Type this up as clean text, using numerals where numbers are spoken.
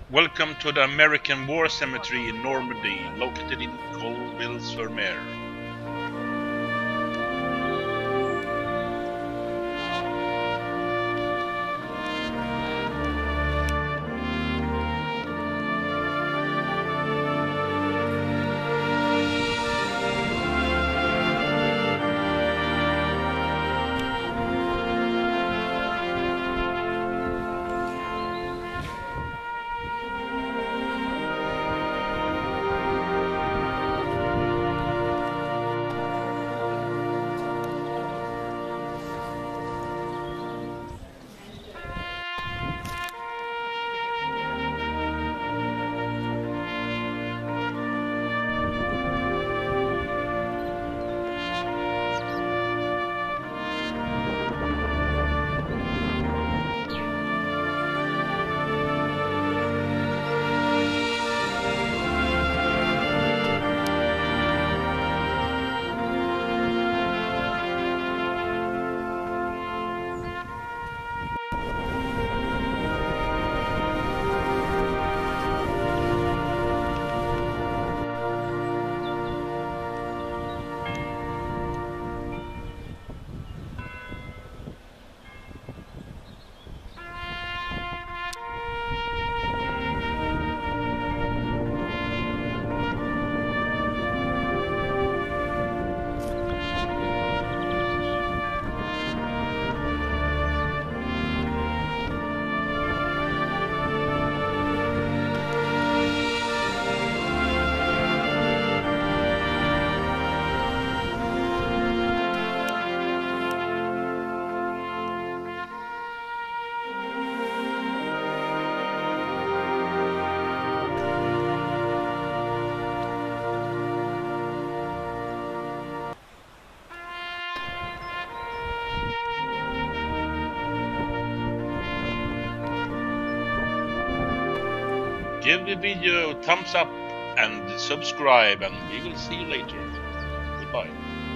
Welcome to the American War Cemetery in Normandy, located in Colville-sur-Mer. Give the video a thumbs up and subscribe, and we will see you later. Goodbye.